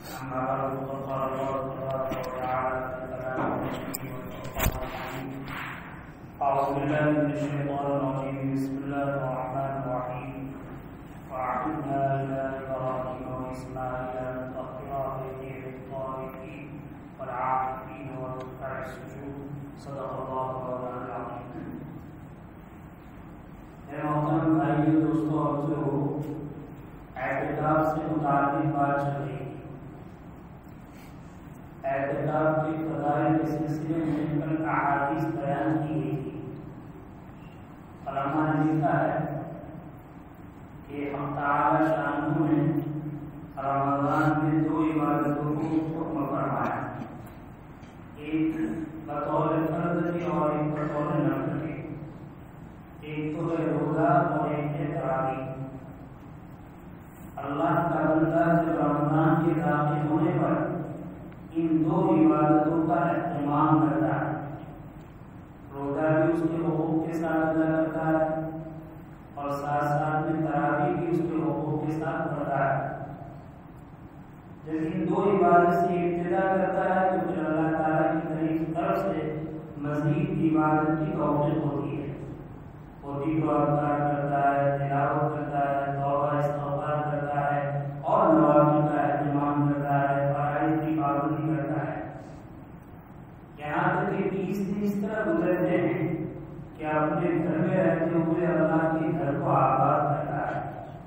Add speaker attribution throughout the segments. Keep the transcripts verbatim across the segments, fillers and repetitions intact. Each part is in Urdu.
Speaker 1: أما بعد فقد قال الله تبارك وتعالى في كلامه المجيد والفرقان الحميد أعوذ بالله من الشيطان الرجيم بسم الله الرحمن الرحيم وعهدنا إلى إبراهيم وإسماعيل أن طهرا بيتي للطائفين والعاكفين والركع السجود صدق الله مولانا العظيم. اے محترم بھائیو دوستو اور بزرگو، اعتکاف سے متعلق بات چل رہی ہے۔ اعتکاف کے فضائل کے سلسلے میں کل احادیث بیان کی گئی تھی۔ علماء نے لکھا ہے کہ ہم تعالی شانہ نے رمضان میں دو عبادتوں کو حکم فرمایا، ایک بطور فرض کی اور ایک بطور نفل کی۔ ایک تو ہے روزہ اور ایک ہے تراویح۔ اللہ کا بندہ جب رمضان کے داخل ہونے پر ان دو عبادتوں کا اہتمام کرتا ہے، روزہ بھی اس کے حقوق کے ساتھ ادا کرتا ہے اور ساتھ ساتھ میں تراویح بھی اس کے حقوق کے ساتھ پڑھتا ہے۔ جب ان دو عبادت سے ابتدا کرتا ہے تو پھر اللہ تعالیٰ کی طرف سے مزید عبادت کی توفیق ہوتی ہے۔ وہ ذکر و اذکار کرتا ہے، تلاوت کرتا ہے، توبہ استغفار کرتا ہے اور نوافل کا اہتمام کرتا ہے، فرائض کی پابندی کرتا ہے۔ یہاں تک کہ بیس دن اس طرح گزرتے ہیں کہ اپنے گھر میں رہتے ہوئے اللہ کے گھر کو آباد کرتا ہے۔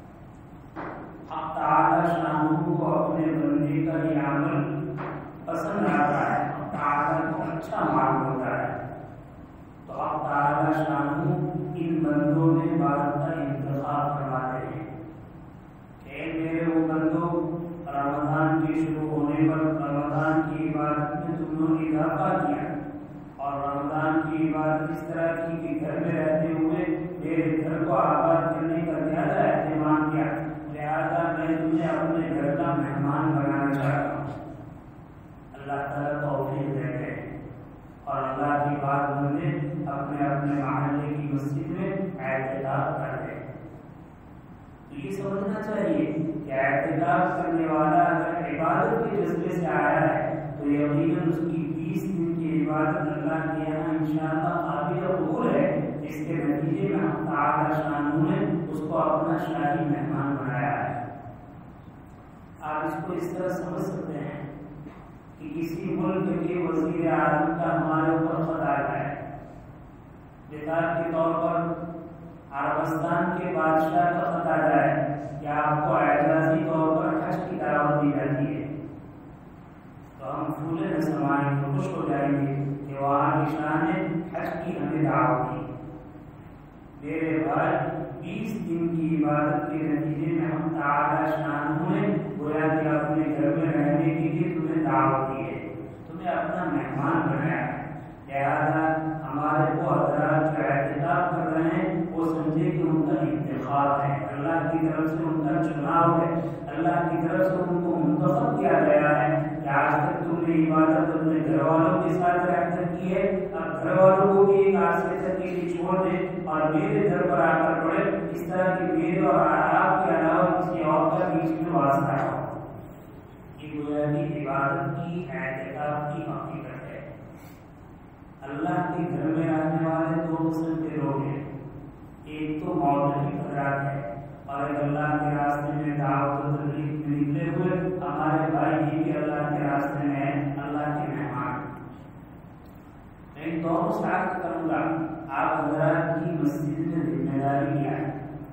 Speaker 1: حق تعالی شانہ کو اپنے بندے کا یہ عمل پسند آتا ہے، حق تعالی کو اچھا معلوم ہوتا ہے، تو حق تعالی شانہ ان بندوں میں بات کا انتخاب کرواتے ہیں کہ میرے وہ بندوں، رمضان کے شروع ہونے پر رمضان کی عبادت میں تم نے اضافہ کیا اور رمضان کی عبادت اس طرح کی کہ گھر میں رہتے ہوئے میرے گھر کو آباد کرنے کا زیادہ اہتمام کیا، لہذا میں تمہیں اپنے گھر کا مہمان بنانا چاہتا ہوں۔ اللہ تعالیٰ توفیق دیتے ہیں اور اللہ کی بات بندے اپنے اپنے محلے کی مسجد میں اعتکاف کرتے ہیں۔ تو یہ سمجھنا چاہیے کہ اعتکاف کرنے والا اگر عبادت کے جذبے سے آیا ہے تو یقیناً اس کی بیس دن کی عبادت اللہ کے یہاں انشاءاللہ قابل قبول ہے، جس کے نتیجے میں ہم تعالی شانہ نے اس کو اپنا شاہی مہمان بنایا ہے۔ آپ اس کو اس طرح سمجھ سکتے ہیں کہ کسی ملک کے وزیر اعظم کا ہمارے اوپر خط آتا ہے، مثال کے طور پر عربستان کے بادشاہ کا خط آتا ہے کہ آپ کو اعزازی طور پر حج کی دعوت دی جاتی ہے، تو ہم پھولے نہ سمائیں گے، خوش ہو جائیں گے کہ وہاں کی شان نے حج کی ہمیں دعوت دی۔ میرے بھائی، بیس دن کی عبادت کے نتیجے میں ہم تعالی شانہ نے گویا کہ اپنے گھر میں رہنے کے لیے تمہیں دعوت دی ہے، تمہیں اپنا مہمان بنایا ہے، لہذا ہمارے وہ حضرات جو اعتکاف کر رہے ہیں وہ سمجھے کہ ان کا انتخاب ہے، اللہ کی طرف سے ان کا چناؤ ہے، اللہ کی طرف سے ان کو منتخب کیا گیا ہے کہ آج تک تم نے عبادت اپنے گھر والوں کے ساتھ رہ کر کی ہے، اب گھر والوں کو بھی ایک عرصے تک کے لیے چھوڑ دیں اور میرے گھر پر آ کر پڑے، اس طرح کہ میرے اور آپ کے علاوہ کسی اور کا بیچ میں واسطہ ہو۔ یہ گویا کہ عبادت کی، اعتکاف کی حقیقت ہے۔ اللہ کے گھر میں رہنے والے دو قسم کے لوگ ہیں، ایک تو معتکف حضرات ہے اور ایک اللہ کے راستے میں دعوت و تبلیغ میں نکلے ہوئے ہمارے بھائی یہ بھی اللہ کے راستے میں ہیں، اللہ کے مہمان۔ میں ان دونوں سے عرض کروں گا، آپ حضرات کی مسجد میں ذمہ داری کیا ہے؟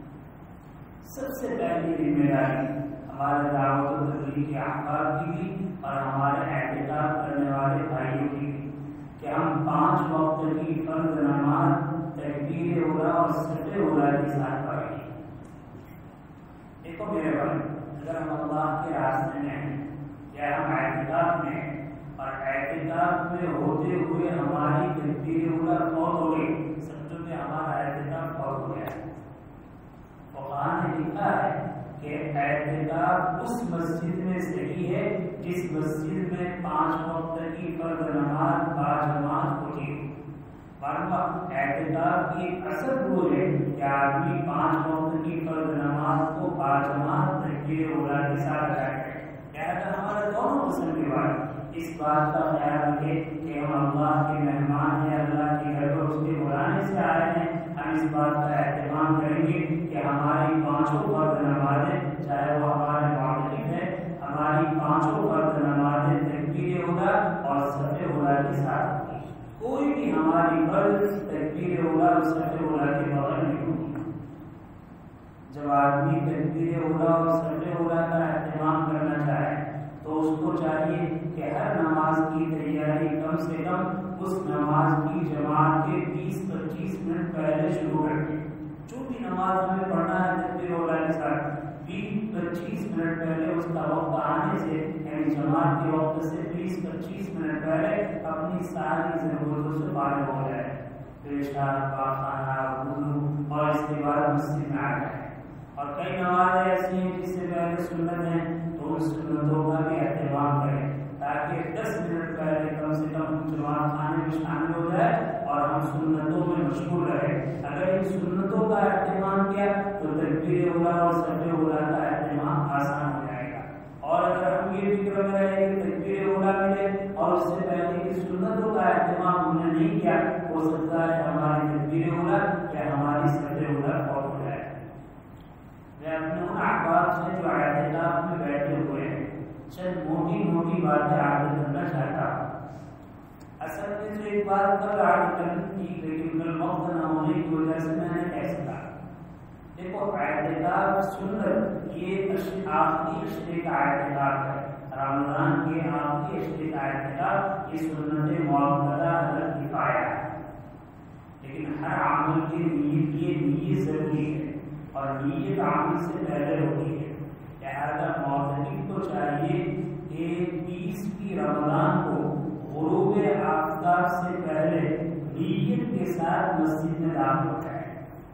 Speaker 1: سب سے پہلی ذمہ داری ہمارے دعوت و تبلیغ کے احباب کی بھی اور ہمارے اعتکاف کرنے والے بھائیوں کی بھی کہ ہم پانچ وقت کی فرض نماز تکبیر اولا اور سجدے اولا کے ساتھ پڑھیں گے۔ دیکھو میرے بھائی، اگر ہم اللہ کے راستے میں ہیں یا ہم اعتکاف میں ہیں اور اعتکاف میں ہوتے ہوئے ہماری تکبیر اولا فوت ہو گئی، سمجھو کہ ہمارا اعتکاف فوت ہو گیا۔ فقہاء نے لکھا ہے کہ اعتکاف اس مسجد میں صحیح ہے جس مسجد میں پانچ وقت کی فرض نماز باجماعت ہوتی ہو، ورنہ اعتکاف کی اصل رول ہے کہ آدمی پانچ وقت کی فرض نماز کو باجماعت تکبیر اولا کے ساتھ ادا کرے۔ لہٰذا ہمارا مختصر کے بعد اس بات کا خیال رکھے کہ ہم اللہ کے مہمان ہیں، اللہ کے گھر پر اس کے بلانے سے آئے ہیں، ہم اس بات کا اہتمام کریں گے کہ ہماری پانچوں فرض نمازیں، چاہے وہ ہمارے معتقد ہے، ہماری پانچوں فرض نمازیں تکبیر اولا اور صف اولا کے ساتھ ہوگی۔ کوئی بھی ہماری فرض تکبیر اولا اور صف اولا کے بغیر نہیں ہوگی۔ جب آدمی تکبیر اولا اور صف اولا کا اہتمام کرنا چاہے تو اس کو چاہیے کہ ہر نماز کی تیاری کم سے کم اس نماز کی جماعت کے بیس پچیس منٹ پہلے شروع کر دے۔ جو بھی نماز ہمیں پڑھنا ہے تکبیر اولا کے ساتھ بیس پچیس منٹ پہلے اس کا وقت آنے سے، یعنی جماعت کے وقت سے بیس پچیس منٹ پہلے اپنی ساری ضرورتوں سے فارغ ہو جائے، پیشاب، پاخانہ، وضو، اور اس کے بعد مسجد میں آ جائے۔ اور کئی نمازیں ایسی ہیں جس سے پہلے سنت ہیں تو ان سنتوں کا بھی اہتمام کریں تاکہ دس منٹ پہلے کم سے کم جماعت خانے میں شامل ہو جائے اور ہم سنتوں میں مشغول رہے۔ اگر ان سنتوں کا اہتمام کیا تو تکبیر اولا اور صف اولا کا اہتمام آسان ہو جائے گا۔ اور اگر ہم یہ فکر میں رہے کہ تکبیر اولا ملے اور اس سے پہلے کی سنتوں کا اہتمام ہم نے نہیں کیا، ہو سکتا ہے ہماری تکبیر اولا یا ہماری صف اولا فوت ہو جائے۔ میں اپنے ان احباب سے جو اعتکاف میں بیٹھے ہوئے ہیں چند موٹی موٹی باتیں عرض کرنا چاہتا ہوں۔ اصل میں تو ایک بات کل عرض کرنی تھی لیکن کل وقت نہ ہونے کی وجہ سے میں نے کہہ سکا۔ دیکھو اعتکاف سنت یہ آخری اشرے کا اعتکاف ہے، رمضان کے آخری اشرے کا اعتکاف یہ سنت موقدہ علی کفایہ ہے، لیکن ہر عمل کے نیت یہ نیت ضروری ہے اور نیت عمل سے پہلے ہوتی ہے۔ لہذا معتکف کو چاہیے کہ بیس کی رمضان کو غروب آفتاب سے پہلے نیت کے ساتھ مسجد میں داخل ہو جائے۔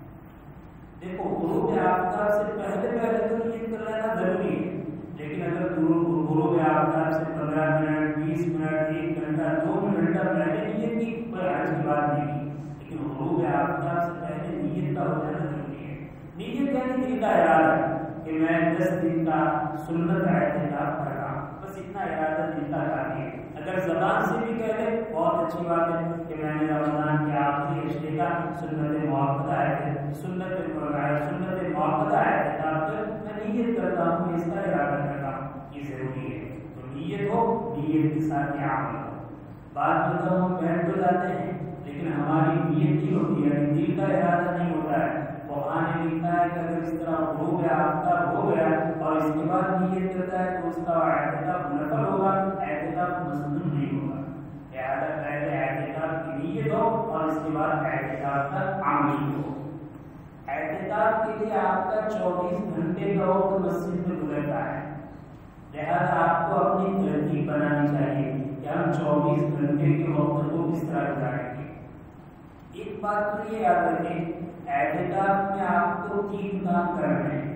Speaker 1: دیکھو غروب آفتاب سے پہلے پہلے تو نیت کر لینا ضروری ہے، لیکن اگر غروب آفتاب سے پندرہ منٹ، بیس منٹ، ایک گھنٹہ، دو گھنٹہ پہلے نیت کی کوئی حرج کی بات نہیں کی، لیکن غروب آفتاب سے پہلے نیت کا ہو جانا ضروری ہے۔ نیت یعنی دل کا ارادہ کہ میں دس دن کا سنت اعتکاف کر رہا ہوں، بس اتنا ارادہ دل کا کافی ہے۔ اگر زبان سے بھی کہہ لے بہت اچھی بات ہے کہ میں نے رمضان کے آخری اشرے کا سنت موقدہ ہے، سنت سنت موقدہ اعتکاف کر میں نیت کرتا ہوں، اس کا ارادہ کرتا ہوں، یہ ضروری ہے۔ تو نیت ہو، نیت کے ساتھ یہ عمل ہو۔ بات بتاؤ ہم بیٹھ تو جاتے ہیں لیکن ہماری نیت نہیں ہوتی ہے، دل کا ارادہ نہیں ہوتا ہے۔ قرآن نے لکھا ہے کہ اگر اس طرح غروب آفتاب ہو گیا اور اس کے بعد نیت کرتا ہے تو اس کا اعتکاف نفل ہوگا، اعتکاف مصنون نہیں ہوگا۔ لہٰذا پہلے اعتکاف کی نیت ہو اور اس کے بعد اعتکاف کا عمل ہو۔ اعتکاف کے لیے آپ کا چوبیس گھنٹے کا وقت مسجد میں گزرتا ہے، لہٰذا آپ کو اپنی ترتیب بنانی چاہیے کہ ہم چوبیس گھنٹے کے وقت کو کس طرح گزاریں گے۔ ایک بات تو یہ یاد رکھیں، اعتکاف میں آپ کو تین کام کرنے ہیں۔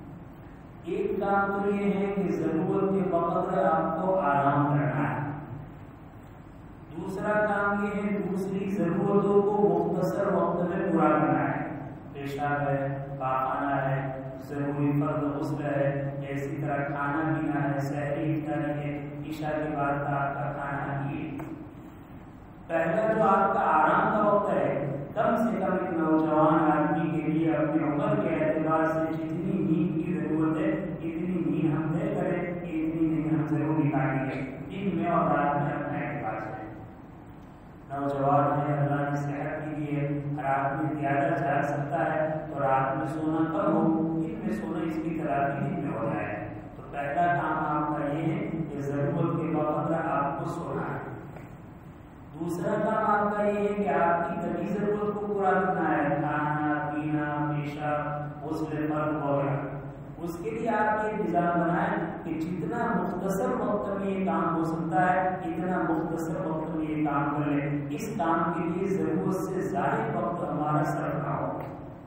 Speaker 1: ایک کام تو یہ ہے کہ ضرورت کے وقت آپ کو آرام کرنا ہے۔ دوسرا کام یہ ہے دوسری ضرورتوں کو مختصر وقت میں پورا کرنا ہے، پیشاب ہے، پاخانہ ہے، ضروری فرض غسل ہے، اسی طرح کھانا پینا ہے، سحری افطاری ہے، عشاء کے بعد کا آپ کا کھانا پیے۔ پہلا جو آپ کا آرام کا وقت ہے، کم سے کم ایک نوجوان آدمی کے لیے اپنے عمر کے اعتبار سے جتنی نیند کی ضرورت ہے اتنی نیند ہم طے کریں کہ اتنی نیند ہم ضرور نکالیں گے دن میں اور رات میں اپنے اعتبار سے۔ نوجوان ہے، اللہ نے صحت کے لیے رات میں زیادہ جاگ سکتا ہے تو رات میں سونا کم ہو، دن میں سونا اس کی تلافی دن میں ہو جائے۔ تو پہلا کام آپ کا یہ ہے کہ ضرورت کے وقت آپ کو سونا ہے۔ دوسرا کام آپ کا یہ ہے کہ آپ کی طبی ضرورت کو پورا کرنا ہے، کھانا پینا، پیشاب، غسل فرض وغیرہ۔ اس کے لیے آپ یہ انتظام بنائیں کہ جتنا مختصر وقت میں یہ کام ہو سکتا ہے اتنا مختصر وقت میں یہ کام کر لیں، اس کام کے لیے ضرورت سے زائد وقت ہمارا صرف نہ ہو۔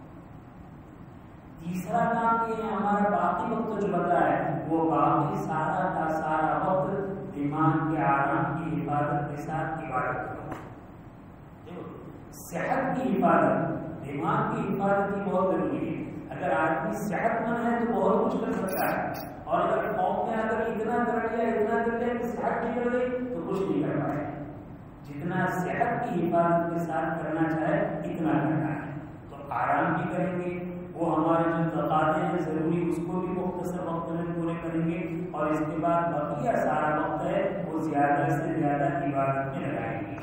Speaker 1: تیسرا کام یہ ہے ہمارا باقی وقت جو بتا ہے وہ باقی سارا کا سارا وقت ایمان کے آرام کی حفاظت کے ساتھ عبادت کرو۔ صحت کی حفاظت، دماغ کی حفاظت کی بہت ضروری ہے۔ اگر آدمی صحت مند ہے تو بہت کچھ کر سکتا ہے، اور اگر قوم نے اگر اتنا کر لیا اتنا کر لیا کہ صحت بگڑ گئی تو کچھ نہیں کر پائے. جتنا صحت کی حفاظت کے ساتھ کرنا چاہے اتنا کرنا ہے. تو آرام بھی کریں گے, وہ ہمارے جو تقاضے ہیں ضروری اس کو بھی مختصر وقت میں پورے کریں گے, اور اس کے بعد بقیہ سارا وقت ہے وہ زیادہ سے زیادہ عبادت میں لگائیں گے.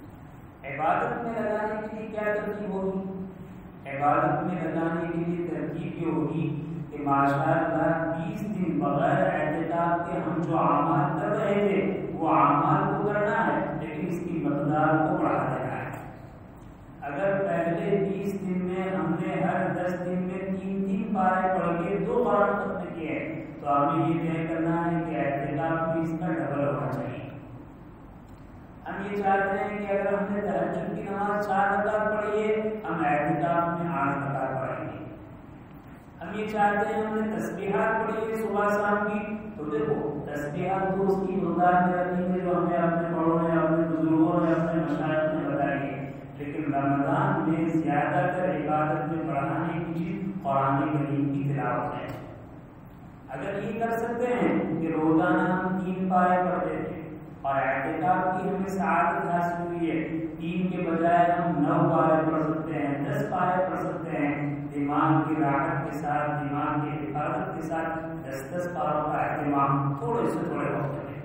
Speaker 1: عبادت میں لگانے کے لیے کیا ترتیب ہوگی؟ عبادت میں لگانے کے لیے ترتیب یہ ہوگی کہ ماشاء اللہ بیس دن بغیر اعتکاف کے ہم جو اعمال کر رہے تھے وہ اعمال کو کرنا ہے, لیکن اس کی مقدار کو بڑھا دینا ہے. اگر پہلے بیس دن میں ہم نے ہر دس دن میں تین تین پارے پڑھ کے دو قرآن ختم کیے ہیں, تو ہمیں یہ طے کرنا ہے کہ اعتکاف بھی اس کا ڈبل ہونا چاہیے. ہم یہ چاہتے ہیں کہ اگر ہم نے تہجد کی نماز چار رکعت پڑھی ہے, ہم اعتکاف میں آٹھ رکعت پڑھیں گے. ہم یہ چاہتے ہیں ہم نے تسبیحات پڑھی ہے صبح شام کی, تو دیکھو تسبیحات تو اس کی مقدار میں رکھیں گے جو ہمیں اپنے بڑوں نے, اپنے بزرگوں نے, اپنے مشائخ نے بتائی ہے. لیکن رمضان میں زیادہ تر عبادت میں بڑھانے کی چیز قرآن کریم کی تلاوت ہے. اگر یہ کر سکتے ہیں کہ روزانہ ہم تین پارے پڑھتے تھے اور اعتکاف کی ہمیں سعادت حاصل ہوئی ہے, تین کے بجائے ہم نو پارے پڑھ سکتے ہیں, دس پارے پڑھ سکتے ہیں, دماغ کی راحت کے ساتھ, دماغ کی حفاظت کے ساتھ دس دس پاروں کا اہتمام تھوڑے سے تھوڑے وقت میں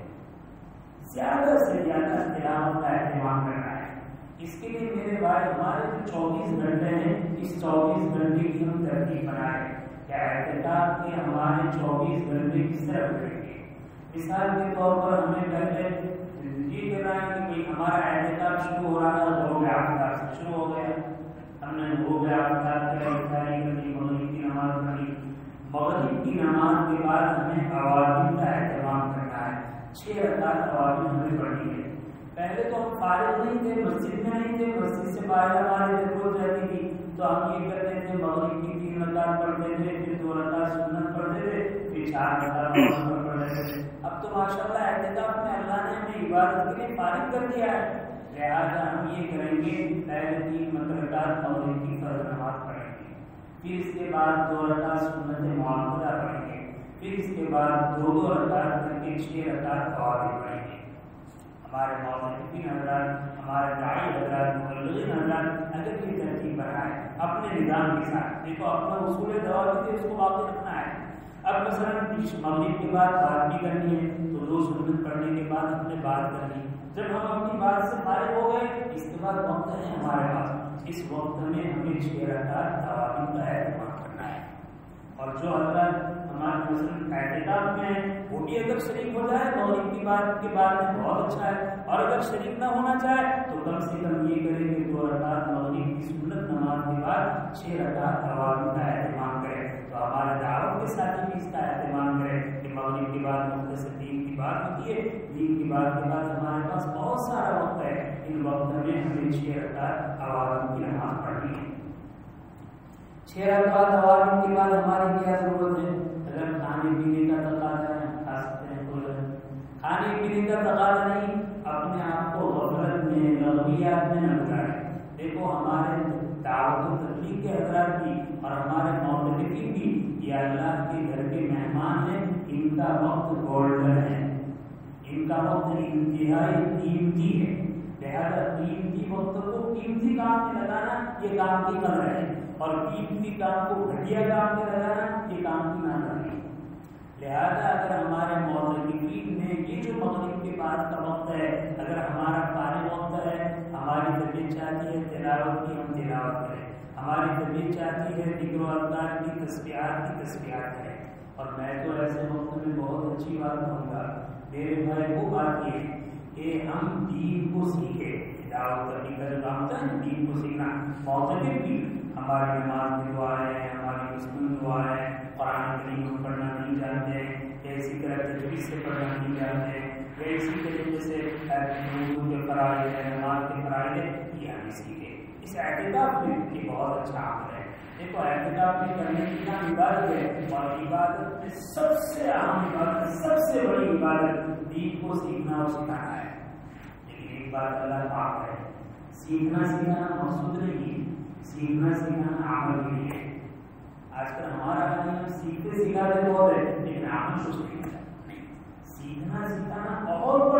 Speaker 1: زیادہ سے زیادہ تلاوت کا اہتمام کرنا ہے. اس کے لیے میرے بھائی ہمارے جو چوبیس گھنٹے ہیں, اس چوبیس گھنٹے کی ہم ترتیب بنائیں کہ اعتکاف کے ہمارے چوبیس گھنٹے کس طرح گزریں گے. مثال کے طور پر ہمیں پہلے یہ کہنا ہے کہ بھائی ہمارا اعتکاف شروع ہو رہا تھا غروب آفتاب سے شروع ہو گیا, ہم نے غروب آفتاب کی افطاری کرنی, مغرب کی نماز پڑھی. مغرب کی نماز کے بعد ہمیں عوامل کا اہتمام کرنا ہے. چھ رکعت عوامل ہمیں پڑھنی ہے. پہلے تو ہم فارغ نہیں تھے, مسجد میں نہیں تھے, مسجد سے باہر ہماری ضرورت رہتی تھی, تو ہم یہ کرتے تھے مغرب کی تین رکعت پڑھتے تھے, پھر دو رکعت سنت پڑھتے تھے, پھر چار رکعت نفل پڑھتے تھے. اب تو ماشاء اللہ اعتکاف میں اللہ نے ہمیں عبادت کے لیے فارغ کر دیا ہے, لہٰذا ہم یہ کریں گے پہلے تین رکعت مغرب کی فرض نماز پڑھیں گے, پھر اس کے بعد دو رکعت سنت معمولہ پڑھیں گے, پھر اس کے بعد دو دو رکعت کر کے چھ رکعت قواعد پڑھیں گے. ہمارے موظفین حضرات, ہمارے داعی حضرات, مبلغین حضرات اگر یہ ترتیب بنائے اپنے نظام کے ساتھ, دیکھو اپنا اصول دعوت ہے اس کو باقی رکھنا ہے. اب مثلا مغرب کے بعد بات بھی کرنی ہے تو دو سنت پڑھنے کے بعد ہم نے بات کرنی. جب ہم اپنی بات سے فارغ ہو گئے, اس کے بعد وقت ہے ہمارے پاس, اس وقت میں ہمیں چھ رکعت تعاون کا اہتمام کرنا ہے. اور جو حضرات ہمارے مثلا اعتکاف میں ہیں وہ بھی اگر شریک ہو جائے مغرب کی بات کے بعد میں بہت اچھا ہے, اور اگر شریک نہ ہونا چاہے تو کم سے کم یہ کرے کہ دو رکعت مغرب کی سنت نماز کے بعد چھ رکعت تعاون کا اہتمام کرے. تو ہمارے دعوت کے ساتھ بھی اس کا اہتمام کرے کہ مغرب کے بعد مختصر دین کی بات ہوتی ہے, دین کی بات کے بعد ہمارے پاس بہت سارا وقت ہے, ان وقت میں ہمیں چھ رکعت عوام کی نماز پڑھنی ہے. چھ رکعت عوام کے بعد ہماری کیا ضرورت ہے؟ اگر کھانے پینے کا تقاضا ہے کھا سکتے ہیں, تو کھانے پینے کا تقاضا نہیں, اپنے آپ کو غفلت میں لغویات میں نہ گزاریں. دیکھو ہمارے دعوت و تبلیغ کے حضرات بھی اور ہمارے معتکفین بھی یہ اللہ کے گھر کے مہمان ہیں, ان کا وقت گولڈن ہے, ان کا وقت انتہائی قیمتی ہے, لہذا قیمتی وقت کو قیمتی کام میں لگانا یہ کام کی قدر ہے, اور قیمتی کام کو گھٹیا کام میں لگانا یہ کام کی ناقدری ہے. لہذا اگر ہمارے معتکفین میں یہ جو مغرب کے بعد کا وقت ہے, اگر ہمارا فارغ وقت ہے, ہماری طبیعت چاہتی ہے تلاوت کی ہم تلاوت کریں, ہماری طبیعت چاہتی ہے ذکر و اذکار کی تسبیحات کی تسبیحات کریں. اور میں تو ایسے وقت میں بہت اچھی بات کہوں گا میرے بھائی, وہ بات یہ ہے کہ ہم دین کو سیکھیں. دعوت کرنے کا جو کام ہوتا ہے دین کو سیکھنا, معتکف بھی ہماری نماز کی دعائیں ہیں, ہماری مسلم دعائیں ہیں, قرآن کریم کو پڑھنا نہیں جانتے, اسی طرح تجوید سے پڑھنا نہیں جانتے, اسی طریقے سے وضو کے فرائض ہے, نماز کے فرائض ہے, یہ ہمیں سیکھے. اس اعتکاف میں یہ بہت اچھا عمل ہے. دیکھو اعتکاف میں کرنے کی کیا عبادت ہے, اور عبادت میں سب سے اہم عبادت, سب سے بڑی عبادت دین کو سیکھنا اور سکھانا ہے. لیکن ایک بات اللہ پاک ہے, سیکھنا سکھانا مقصود نہیں, سیکھنا سکھانا عمل کے لیے. آج کل ہمارا حال سیکھتے سکھاتے بہت ہے لیکن عمل کچھ نہیں. سیکھنا سکھانا بہت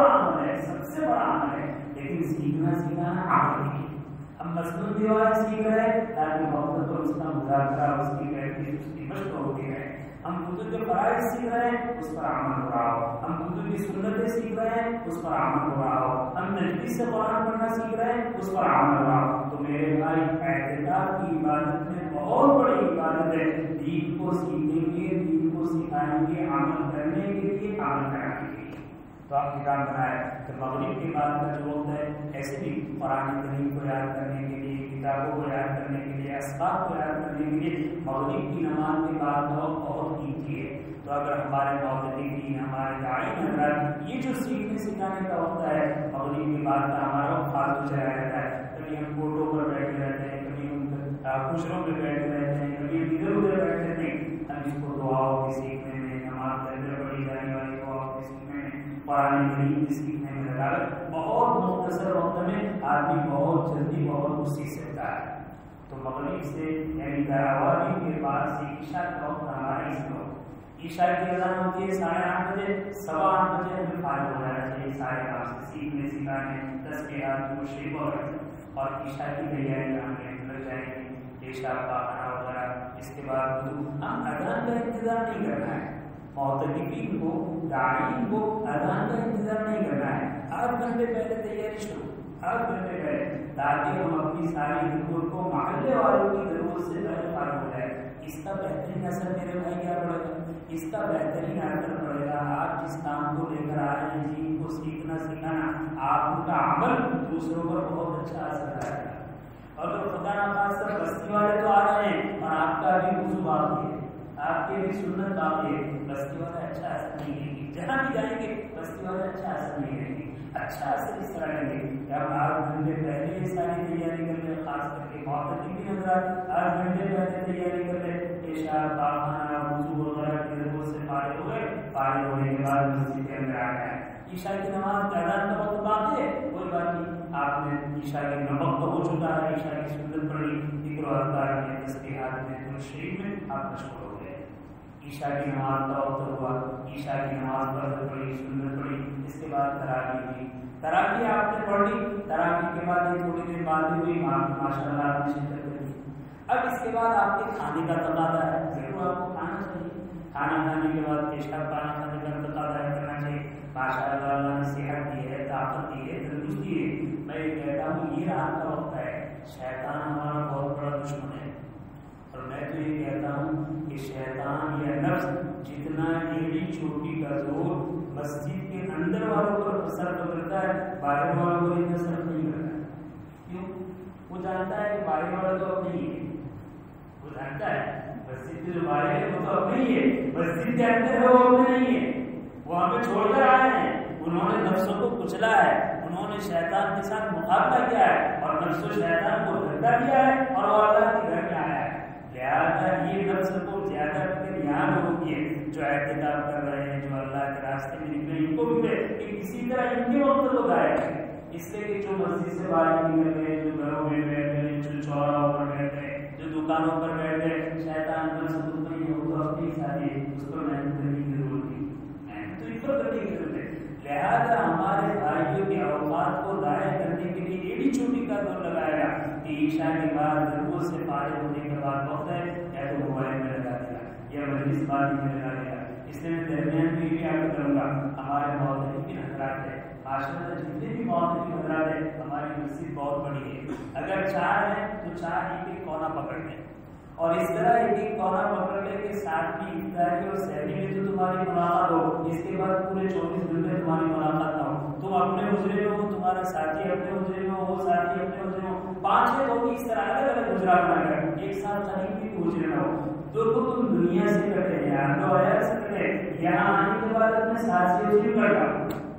Speaker 1: دیوائیں سیکھ رہے ہیں تاکہ وقت پر اس کا مذاکرہ، اس کی پریکٹس، اس کی مشق ہوتی ہے. ہم کتب کے فرائض سیکھ رہے ہیں، اس پر عمل ہو رہا ہو. ہم کتب کی سنتیں سیکھ رہے ہیں، اس پر عمل ہو رہا ہو. ہم تجوید سے قرآن پڑھنا سیکھ رہے ہیں، اس پر عمل ہو رہا ہو. تو میرے بھائی اعتکاف کی عبادت میں بہت بڑی عبادت ہے. دین کو سیکھیں گے، دین کو سکھائیں گے، عمل کرنے کے لیے، عمل کرانے کے لیے. تو آپ کتاب بنائے کہ مغرب کے بعد کا جو وقت ہے ایسے بھی قرآن کریم کو یاد کرنے کے لیے، کتابوں کو یاد کرنے کے لیے، اسباب کو یاد کرنے کے لیے مغرب کی نماز کے بعد کا وقت بہت قیمتی ہے. تو اگر ہمارے موجودین، ہمارے داعی حضرات یہ جو سیکھنے سکھانے کا وقت ہے مغرب کے بعد کا ہمارا وقت فالتو چلا رہتا ہے. کبھی ہم کوٹوں پر بیٹھے رہتے ہیں، کبھی ہم خوشروں پہ بیٹھے رہتے ہیں، کبھی ہم ادھر ادھر بیٹھے رہتے ہیں. ہم اس کو دعاؤں کے سیکھنے میں، نماز کے اندر پڑھی جانے والی دعاؤں کے سیکھنے میں، قرآن کریم کی سیکھنے میں لگا کر بہت مختصر وقت میں آدمی بہت جلدی بہت کچھ سیکھ سکتا ہے. تو مغرب سے یعنی تراویح کے بعد سے عشاء کا وقت ہمارا اس میں عشاء کی اذان ہوتی ہے ساڑھے آٹھ بجے، سوا آٹھ بجے ہمیں فارغ ہو جانا چاہیے ساڑھے آٹھ سے سیکھنے سکھانے دس کے آدھ کو شریف اور عشاء کی تیاری ہم لگ جائیں گے. عشاء کا کھانا وغیرہ، اس کے بعد ہم اذان کا انتظار نہیں کرنا ہے. معتکفین کو، داعین کو اذان کا انتظار نہیں کرنا ہے. آدھ گھنٹے پہلے تیاری شروع، آدھ گھنٹے پہلے، تاکہ ہم اپنی ساری ضرورت کو محلے والوں کی ضرورت سے پہلے فارغ ہو جائے. اس کا بہترین اثر میرے بھائی کیا پڑے گا؟ اس کا بہترین اثر پڑے گا آپ جس کام کو لے کر آ رہے ہیں جن کو سیکھنا سکھانا، آپ کا عمل دوسروں پر بہت اچھا اثر آئے گا. اگر خدا نخواستہ بستی والے تو آ رہے ہیں اور آپ کا بھی وضو باقی ہے، آپ کے بھی سنت باقی ہے، بستی والے اچھا اثر نہیں لیں گے. جہاں بھی جائیں گے بستی والے اچھا اثر نہیں لیں گے. اچھا اثر اس طرح لیں گے کہ آپ آٹھ گھنٹے پہلے یہ ساری تیاری کر لیں. خاص کر کے معتکفین حضرات آٹھ گھنٹے پہلے تیاری کر لیں. عشاء، پاخانہ، وضو وغیرہ کی ضرورت سے فارغ ہو گئے. فارغ ہونے کے بعد مسجد کے اندر آ گئے. عشاء کی نماز کا اذان کا وقت باقی ہے، کوئی بات نہیں، آپ نے عشاء کی نماز تو ہو چکا ہے، عشاء کی سنت پڑھی، ذکر و اذکار میں، تسبیحات میں، درود شریف میں آپ مشغول ہو گئے. عشاء کی نماز کا وقت ہوا، عشاء کی نماز فرض پڑھی، سنت پڑھی، اس کے بعد تراویح کی. تراویح آپ نے پڑھ لی، تراویح کے بعد یہ تھوڑی دیر بعد ہوئی، ماشاء اللہ آپ نے شرکت کر لی. اب اس کے بعد آپ کے کھانے کا تقاضا ہے، ضرور آپ کو کھانا چاہیے. کھانا کھانے کے بعد پیشاب پانا کھانے کا تقاضا ہے، کرنا چاہیے. ماشاء اللہ اللہ نے صحت دی ہے، طاقت دی ہے، تندرستی ہے. میں یہ کہتا ہوں یہ رات کا وقت ہے. شیطان ہمارا بہت بڑا دشمن ہے، اور میں تو یہ کہتا ہوں کہ شیطان یا نفس جتنا ایڑی چھوٹی کا زور مسجد کے اندر والوں پر صرف کرتا ہے، باہر والوں کو اتنا صرف نہیں کرتا. کیوں؟ وہ جانتا ہے کہ باہر والا تو اب نہیں ہے. وہ جانتا ہے مسجد کے جو باہر ہے وہ تو اب نہیں ہے، مسجد کے اندر ہے وہ اب نہیں ہے. وہ ہمیں چھوڑ کر آئے ہیں، انہوں نے نفسوں کو کچلا ہے، انہوں نے شیطان کے ساتھ مقابلہ کیا ہے اور نفس و شیطان کو دھکا دیا ہے اور وہ اللہ کے گھر میں آیا ہے. لہٰذا یہ نفس کو زیادہ فکر یہاں ہوتی ہے جو اعتکاف کر رہے ہیں، جو اللہ کے راستے میں نکلے، ان کو بھی کہ کسی طرح ان کے وقت کو ضائع ہے. اس سے کہ جو مسجد سے باہر نکل گئے، جو گھروں میں بیٹھ گئے، جو چوراہوں پر بیٹھ گئے، جو دکانوں پر بیٹھ گئے، شیطان نفس مطمئن ہو تو اپنی ساری اس پر محنت کرنے کی ضرورت نہیں، محنت تو اس پر کرنے کی ضرورت ہے. لہٰذا ہمارے بھائیوں کے اوقات کو ضائع کرنے کے لیے ایڑی چھوٹی کا دور لگایا گا کہ عشاء کے بعد ضرورت سے فارغ ہونے کے بعد وقت ہے یا تو موبائل میں لگا دیا یا مجلس بازی میں لگا دیا. اس لیے میں درمیان میں یہ بھی آپ کروں گا، ہمارے معتکفین حضرات ہے، ماشاء اللہ جتنے بھی معتکفین حضرات ہے، ہماری مسجد بہت بڑی ہے. اگر چار ہیں تو چار ایک ایک کونا پکڑ لیں اور اس طرح ایک ایک کونا پکڑ لے کے ساتھ کی افطاری اور سحری میں تو تمہاری ملاقات ہو. اس کے بعد پورے چوبیس گھنٹے تمہاری ملاقات نہ ہو. تم اپنے حجرے میں ہو، تمہارا ساتھی اپنے حجرے میں ہو، وہ ساتھی اپنے حجرے میں ہو، پانچ چھ لوگ اس طرح الگ الگ حجرا بنا کر ایک ساتھ قریب بھی حجرے نہ ہو. تو تم دنیا سے کرتے ہیں، یہاں تو آیا سکتے ہیں، یہاں آنے کے بعد اپنے ساتھی حجرے کرنا.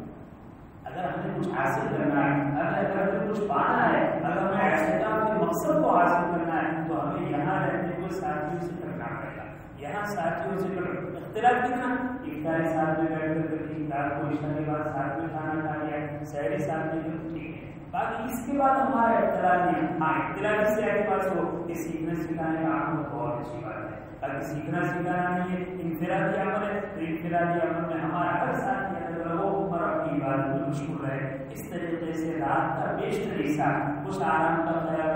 Speaker 1: اگر ہمیں کچھ حاصل کرنا ہے، اگر ہمیں کچھ پانا ہے، اگر ہمیں اعتکاف کے مقصد کو حاصل کرنا ہے تو ہمیں یہاں رہتے ہوئے ساتھیوں سے کرنا پڑے گا. یہاں ساتھیوں سے کرنا اختلاف کتنا، افطاری ساتھ میں بیٹھ کر کر افطار کو عشاء کے بعد ساتھ میں کھانا کھا لیا، سحری ساتھ میں کر ٹھیک ہے. باقی اس کے بعد ہمارا اختلاف نہیں ہے. ہاں اختلاف اس سے آگے پاس ہو کہ سیکھنے سکھانے کا عمل بہت اچھی بات ہے. اگر سیکھنا سکھانا نہیں ہے، انفرادی عمل ہے، تو انفرادی عمل میں ہمارا ہر ساتھی اندر رہو اور اپنی عبادت میں مشغول رہے. اس طریقے سے رات کا بیشتر حصہ کچھ آرام کا خیال رکھتے ہوئے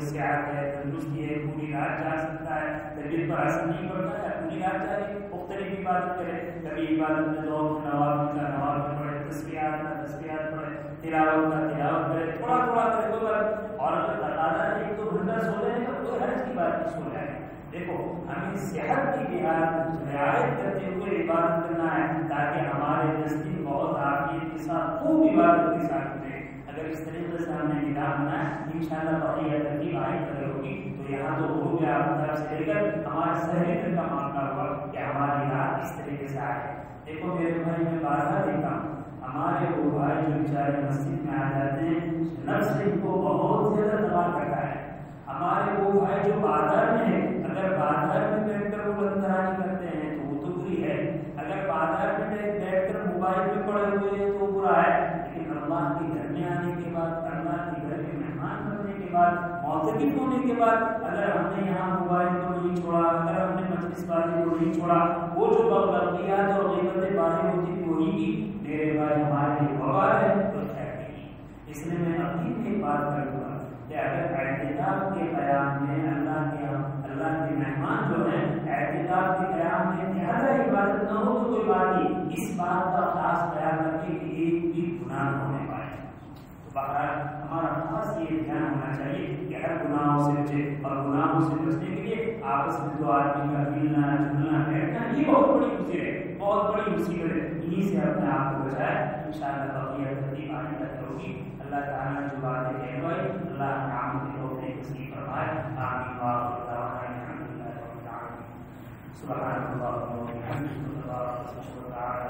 Speaker 1: صحت ہے، تندرستی ہے، پوری رات جا سکتا ہے، طبیعت پر اثر نہیں پڑتا ہے، پوری رات جائے مختلف عبادت کرے، کبھی عبادت میں دو نوافل کا نوافل پڑھے، تسبیحات کا تسبیحات پڑھے، تلاوت کا تلاوت کرے، تھوڑا تھوڑا کرے کوئی بات. اور اگر تقاضا ہے ایک دو گھنٹہ سو جائے تو کوئی حرج کی بات نہیں، سو جائے. دیکھو ہمیں صحت کی رعایت کرتے ہوئے عبادت کرنا ہے تاکہ ہمارے جسم بہت عافیت کے ساتھ خوب عبادت کے ساتھ کرے. اگر اس طریقے سے ہم نے نگاہ ہونا ہے انشاءاللہ بقیہ ترتیب آئی کرے ہوگی. تو یہاں تو غروب آفتاب سے لے کر ہمارے سحری تک کا معاملہ ہوا کہ ہماری رات اس طریقے سے آئے. دیکھو میرے بھائی میں بارہا دیکھا ہوں ہمارے وہ بھائی جو بیچارے مسجد میں آ جاتے ہیں نفس ان کو بہت زیادہ تباہ کرتا ہے. ہمارے وہ بھائی جو بازار میں ہے اگر بازار میں بیٹھ کر وہ بندرانی کرتے ہیں تو وہ تو بری ہے. اگر بازار میں بیٹھ کر موبائل میں پڑے ہوئے ہیں تو برا ہے. لیکن اللہ کے گھر میں آنے کے بعد اللہ کے گھر میں مہمان بننے کے بعد معتکف ہونے کے بعد اگر ہم نے یہاں موبائل کو نہیں چھوڑا، اگر ہم نے مجلس بازی کو نہیں چھوڑا، وہ جو بغلقیات اور غیبتیں بازی ہوتی تھی وہی کی میرے بھائی ہمارے لیے وبال ہے تو خیر نہیں. اس لیے میں اپنی بھی ایک بات کروں گا کہ اگر اعتکاف کے قیام میں اللہ کے اللہ کے مہمان جو ہیں اعتکاف کے قیام میں لہٰذا عبادت نہ ہو تو کوئی بات نہیں. اس بات کا خاص خیال رکھے کہ ایک بھی گناہ نہ ہونے پائے. تو بہرحال ہمارا خاص یہ دھیان ہونا چاہیے کہ ہر گناہوں سے بچے اور گناہوں سے بچنے کے لیے آپس میں دو آدمی کا ملنا جلنا بیٹھنا یہ بہت بڑی مصیبت ہے، بہت بڑی مصیبت ہے. انہیں سے اپنے آپ کو بچائے. انشاءاللہ بقیہ ترتیب آنے تک ہوگی. اللہ تعالیٰ جو باتیں کہلوائی اللہ نے عام کے توفیق نصیب فرمائے. آمین وآخر دعوانا الحمدللہ رب العالمین. سبحان اللہ وبحمدہ اللہ تعالی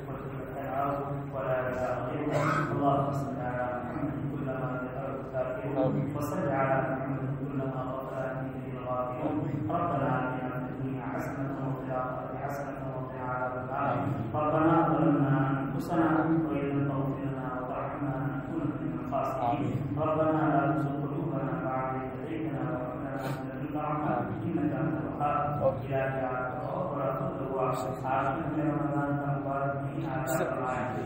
Speaker 1: ولا اله الا الله. اللهم صل على محمد كلما ذكر الذاكرون وصل على محمد كلما غفر به الغافلون. ربنا آتنا في الدنيا حسنة وفي الآخرة حسنة وقنا عذاب النار. ربنا ظلمنا أنفسنا وإن لم تغفر لنا وترحمنا لنكونن من الخاسرين. ربنا لا تزغ قلوبنا بعد إذ هديتنا وهب لنا من لدنك رحمة إنك أنت الوهاب. إلهي على ولا تضروا آخر میں رمضان کا مبارک مہینہ عطا فرمائے.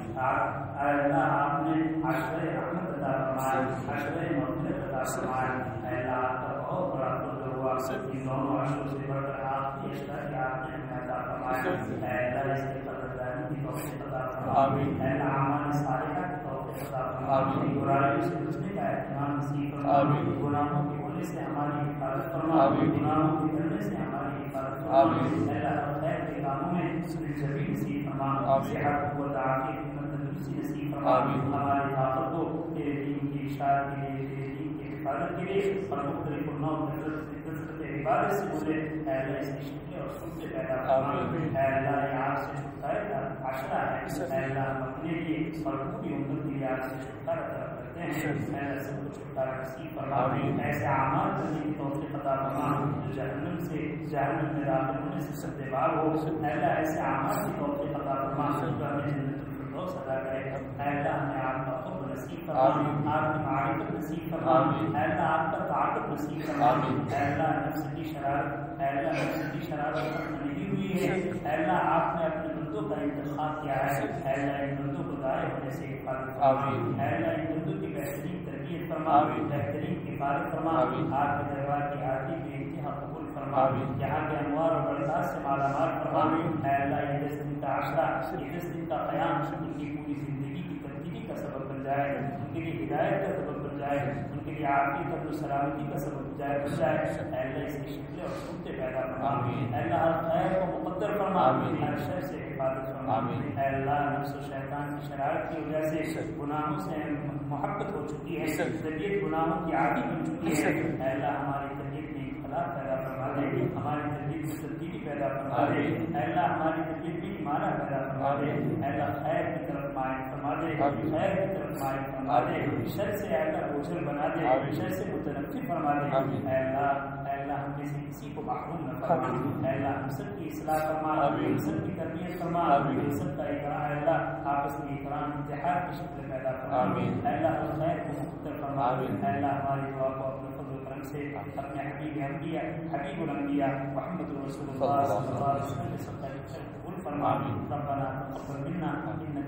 Speaker 1: اللہ آپ نے عشرۂ رحمت عطا فرمائے، عشرۂ مغفرت عطا فرمائے. اللہ آپ کا بہت بڑا فضل ہوا. ان دونوں عشروں سے بڑھ کر آپ کی اشرا کی آپ نے ہمیں عطا فرمائے. اللہ اس کے قدردانی کی توفیق عطا فرمائے. اللہ اعمال صالحہ کی توفیق عطا فرمائے. برائیوں سے بچنے کا اہتمام نصیب فرمائے. گناہوں کے ہونے سے ہماری حفاظت فرمائے. گناہوں کے کرنے سے ہماری حفاظت فرمائے. اللہ خیر کے کاموں میں سبھی نصیب فرما. صحت قوت عافیت تندرستی نصیب فرما. ہماری طاقت کو تیرے دین کی اشاعت کے لیے، تیرے دین کی حفاظت کے لیے اور مختلف النوع کثرت عبادت سے مجھے اے اللہ اس کی شکل اور سن سے پیدا فرما. اے اللہ یہ آپ سے چھٹکارے کا عشرہ ہے. اے اللہ ہم اپنے لیے اور پوری امت کے لیے آپ سے چھٹکارا طلب کرتے ہیں. اے اللہ سب کو چھٹکارا نصیب فرما. ایسے اعمال کرنے کی توفیق عطا فرما جو جہنم سے جہنم میں داخل ہونے سے سد بار ہو. اے اللہ ایسے اعمال کی توفیق عطا فرما جو ہمیں جنت الفردوس عطا کرے. اے اللہ ہمیں آپ کا حب نصیب فرما، آپ کی معرفت نصیب فرما. اے اللہ آپ کا طاقت نصیب فرما. اے اللہ نفس کی شرارت، اے اللہ نفس کی شرارت ختم نہیں ہوئی ہے. اے اللہ آپ نے اپنے بندوں کا انتخاب کیا ہے. اے اللہ ان بندوں کو دائیں ہونے سے حفاظت فرما. اے اللہ ان بندوں کی بہترین تربیت فرما، بہترین حفاظت فرما. آپ کے دربار کی آرتی کی انتہا قبول فرما. یہاں کے انوار اور برکات سے مالا مال فرما. اے اللہ یہ دس دن کا عشرہ، یہ دس دن کا قیام ان کی پوری زندگی کی تبدیلی کا سبب بن جائے، ان کے لیے ہدایت کا سبب بن جائے، ان کے لیے عافیت اور سلامتی کا سبب بن جائے بن جائے. اے اللہ اس کی شکلیں اور صورتیں پیدا فرما. اے اللہ ہر خیر کو مقدر فرما، ہر شر سے حفاظت فرما. اے اللہ نفس و شیطان کی شرارت کی وجہ سے گناہوں سے محبت ہو چکی ہے، طبیعت گناہوں کی عادی بن چکی ہے. اے اللہ ہماری طبیعت میں اختلاف پیدا فرما دے، ہماری طبیعت میں تبدیلی پیدا فرما دے. اے اللہ ہماری طبیعت میں ایمانہ پیدا فرما دے. اے اللہ خیر کی طرف مائل فرما دے، خیر کی طرف مائل فرما دے. شر سے اے اللہ اوجھل بنا دے، شر سے متنفر فرما دے. اے اللہ اے اللہ ہم میں سے کسی کو محروم نہ فرما. اے اللہ ہم سب کی اصلاح فرما، ہم سب کی تربیت فرما، ہم سب کا اکرام اے اللہ آپس میں اکرام اتحاد کی شکل پیدا فرما. اے اللہ ہر خیر کو مقدر فرما. اے اللہ ہماری دعا کو اپنے فضل و کرم سے اپنے حبیب انبیاء حبیب الانبیاء محمد رسول اللہ صلی اللہ علیہ وسلم سے قبول فرما. ربنا تقبل منا انك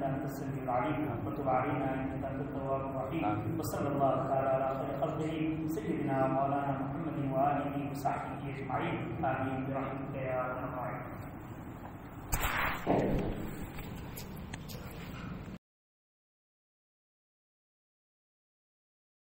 Speaker 1: أنت السميع العليم وتب علينا إنك أنت التواب الرحيم وصلى الله تعالى على خير خلقه سيدنا مولانا محمد وآله وصحبه أجمعين آمين برحمتك يا أرحم الراحمين.